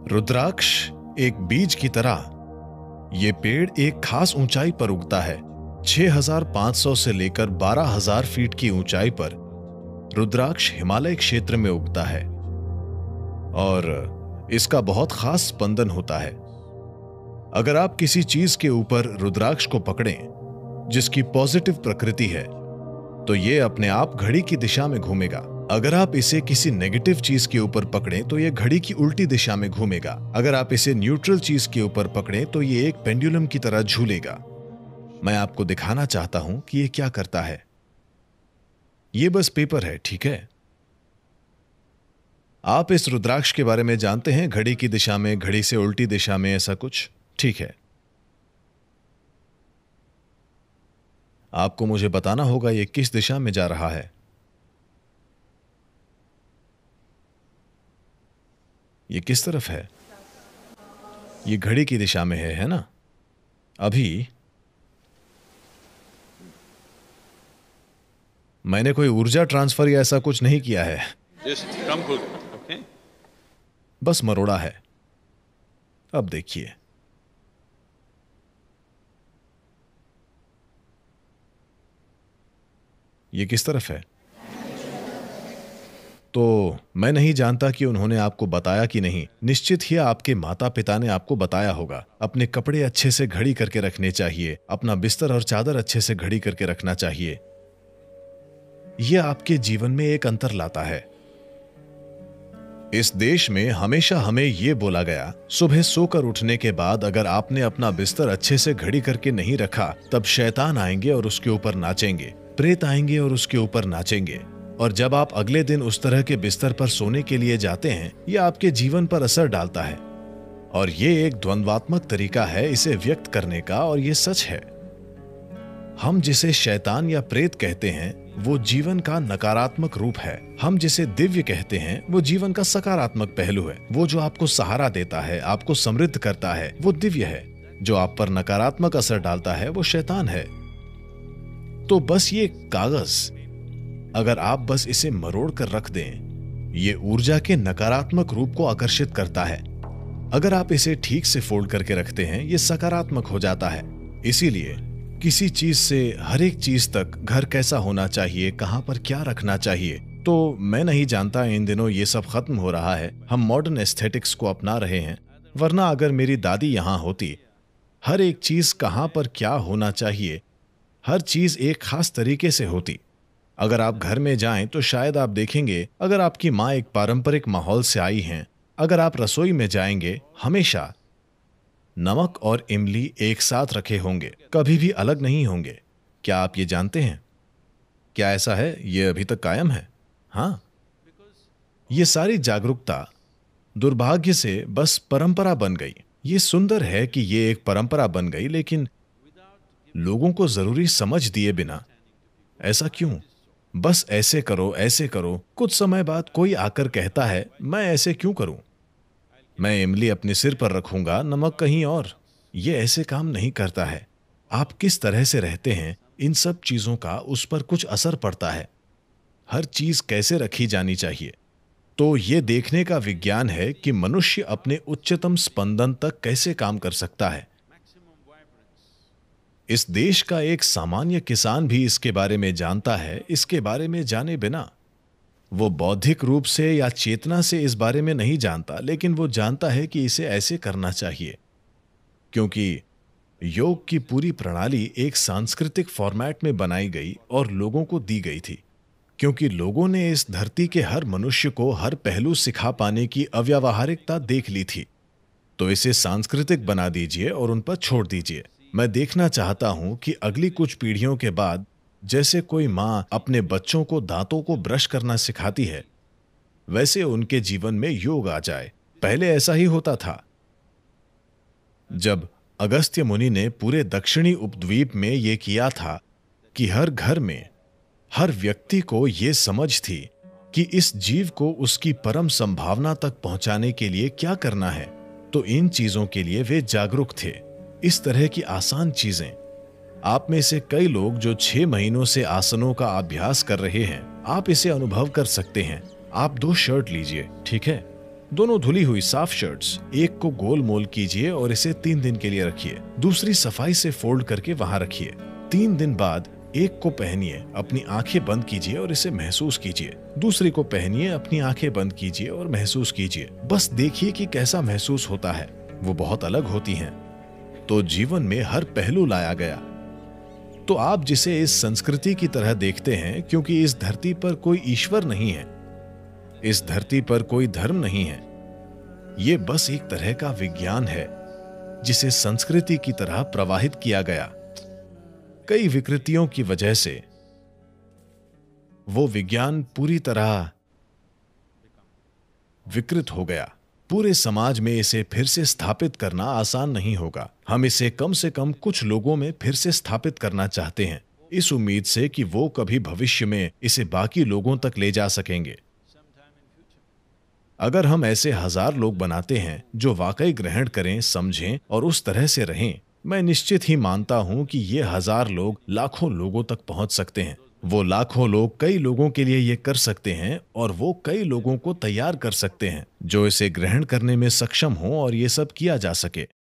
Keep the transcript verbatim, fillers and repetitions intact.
रुद्राक्ष एक बीज की तरह ये पेड़ एक खास ऊंचाई पर उगता है। छह हज़ार पाँच सौ से लेकर बारह हज़ार फीट की ऊंचाई पर रुद्राक्ष हिमालय क्षेत्र में उगता है और इसका बहुत खास स्पंदन होता है। अगर आप किसी चीज के ऊपर रुद्राक्ष को पकड़ें जिसकी पॉजिटिव प्रकृति है तो ये अपने आप घड़ी की दिशा में घूमेगा। अगर आप इसे किसी नेगेटिव चीज के ऊपर पकड़ें तो ये घड़ी की उल्टी दिशा में घूमेगा। अगर आप इसे न्यूट्रल चीज के ऊपर पकड़ें तो ये एक पेंडुलम की तरह झूलेगा। मैं आपको दिखाना चाहता हूं कि ये क्या करता है। ये बस पेपर है, ठीक है? आप इस रुद्राक्ष के बारे में जानते हैं, घड़ी की दिशा में, घड़ी से उल्टी दिशा में, ऐसा कुछ, ठीक है। आपको मुझे बताना होगा ये किस दिशा में जा रहा है। ये किस तरफ है? ये घड़ी की दिशा में है, है ना? अभी मैंने कोई ऊर्जा ट्रांसफर या ऐसा कुछ नहीं किया है। okay? बस मरोड़ा है। अब देखिए, ये किस तरफ है? तो मैं नहीं जानता कि उन्होंने आपको बताया कि नहीं। निश्चित ही आपके माता पिता ने आपको बताया होगा। अपने कपड़े अच्छे से घड़ी करके रखने चाहिए, अपना बिस्तर और चादर अच्छे से घड़ी करके रखना चाहिए। यह आपके जीवन में एक अंतर लाता है। इस देश में हमेशा हमें यह बोला गया, सुबह सोकर उठने के बाद अगर आपने अपना बिस्तर अच्छे से घड़ी करके नहीं रखा तब शैतान आएंगे और उसके ऊपर नाचेंगे, प्रेत आएंगे और उसके ऊपर नाचेंगे। और जब आप अगले दिन उस तरह के बिस्तर पर सोने के लिए जाते हैं, यह आपके जीवन पर असर डालता है। और यह एक द्वंद्वात्मक तरीका है इसे व्यक्त करने का, और यह सच है। हम जिसे शैतान या प्रेत कहते हैं वो जीवन का नकारात्मक रूप है। हम जिसे दिव्य कहते हैं वो जीवन का सकारात्मक पहलू है। वो जो आपको सहारा देता है, आपको समृद्ध करता है, वो दिव्य है। जो आप पर नकारात्मक असर डालता है वो शैतान है। तो बस ये कागज, अगर आप बस इसे मरोड़ कर रख दें, ये ऊर्जा के नकारात्मक रूप को आकर्षित करता है। अगर आप इसे ठीक से फोल्ड करके रखते हैं, ये सकारात्मक हो जाता है। इसीलिए किसी चीज से हर एक चीज तक, घर कैसा होना चाहिए, कहां पर क्या रखना चाहिए, तो मैं नहीं जानता, इन दिनों ये सब खत्म हो रहा है। हम मॉडर्न एस्थेटिक्स को अपना रहे हैं। वरना अगर मेरी दादी यहां होती, हर एक चीज कहां पर क्या होना चाहिए, हर चीज एक खास तरीके से होती। अगर आप घर में जाएं तो शायद आप देखेंगे, अगर आपकी माँ एक पारंपरिक माहौल से आई हैं, अगर आप रसोई में जाएंगे, हमेशा नमक और इमली एक साथ रखे होंगे, कभी भी अलग नहीं होंगे। क्या आप ये जानते हैं? क्या ऐसा है? ये अभी तक कायम है। हाँ, ये सारी जागरूकता दुर्भाग्य से बस परंपरा बन गई। ये सुंदर है कि ये एक परंपरा बन गई, लेकिन लोगों को जरूरी समझ दिए बिना। ऐसा क्यों? बस ऐसे करो, ऐसे करो। कुछ समय बाद कोई आकर कहता है, मैं ऐसे क्यों करूं? मैं इमली अपने सिर पर रखूंगा, नमक कहीं और। ये ऐसे काम नहीं करता है। आप किस तरह से रहते हैं, इन सब चीजों का उस पर कुछ असर पड़ता है। हर चीज कैसे रखी जानी चाहिए। तो ये देखने का विज्ञान है कि मनुष्य अपने उच्चतम स्पंदन तक कैसे काम कर सकता है। इस देश का एक सामान्य किसान भी इसके बारे में जानता है। इसके बारे में जाने बिना वो बौद्धिक रूप से या चेतना से इस बारे में नहीं जानता, लेकिन वो जानता है कि इसे ऐसे करना चाहिए, क्योंकि योग की पूरी प्रणाली एक सांस्कृतिक फॉर्मेट में बनाई गई और लोगों को दी गई थी, क्योंकि लोगों ने इस धरती के हर मनुष्य को हर पहलू सिखा पाने की अव्यावहारिकता देख ली थी। तो इसे सांस्कृतिक बना दीजिए और उन पर छोड़ दीजिए। मैं देखना चाहता हूं कि अगली कुछ पीढ़ियों के बाद, जैसे कोई माँ अपने बच्चों को दांतों को ब्रश करना सिखाती है, वैसे उनके जीवन में योग आ जाए। पहले ऐसा ही होता था। जब अगस्त्य मुनि ने पूरे दक्षिणी उपद्वीप में यह किया था कि हर घर में हर व्यक्ति को यह समझ थी कि इस जीव को उसकी परम संभावना तक पहुंचाने के लिए क्या करना है, तो इन चीजों के लिए वे जागरूक थे। इस तरह की आसान चीजें। आप में से कई लोग जो छह महीनों से आसनों का अभ्यास कर रहे हैं, आप इसे अनुभव कर सकते हैं। आप दो शर्ट लीजिए, ठीक है? दोनों धुली हुई साफ शर्ट्स एक को गोल मोल कीजिए और इसे तीन दिन के लिए रखिए। दूसरी सफाई से फोल्ड करके वहां रखिए। तीन दिन बाद एक को पहनिए, अपनी आंखें बंद कीजिए और इसे महसूस कीजिए। दूसरी को पहनिए, अपनी आंखें बंद कीजिए और महसूस कीजिए। बस देखिए कि कैसा महसूस होता है। वो बहुत अलग होती हैं। तो जीवन में हर पहलू लाया गया। तो आप जिसे इस संस्कृति की तरह देखते हैं, क्योंकि इस धरती पर कोई ईश्वर नहीं है, इस धरती पर कोई धर्म नहीं है, ये बस एक तरह का विज्ञान है जिसे संस्कृति की तरह प्रवाहित किया गया। कई विकृतियों की वजह से वो विज्ञान पूरी तरह विकृत हो गया। पूरे समाज में इसे फिर से स्थापित करना आसान नहीं होगा। हम इसे कम से कम कुछ लोगों में फिर से स्थापित करना चाहते हैं, इस उम्मीद से कि वो कभी भविष्य में इसे बाकी लोगों तक ले जा सकेंगे। अगर हम ऐसे हजार लोग बनाते हैं जो वाकई ग्रहण करें, समझें और उस तरह से रहें, मैं निश्चित ही मानता हूं कि ये हजार लोग लाखों लोगों तक पहुंच सकते हैं। वो लाखों लोग कई लोगों के लिए ये कर सकते हैं और वो कई लोगों को तैयार कर सकते हैं जो इसे ग्रहण करने में सक्षम हो और ये सब किया जा सके।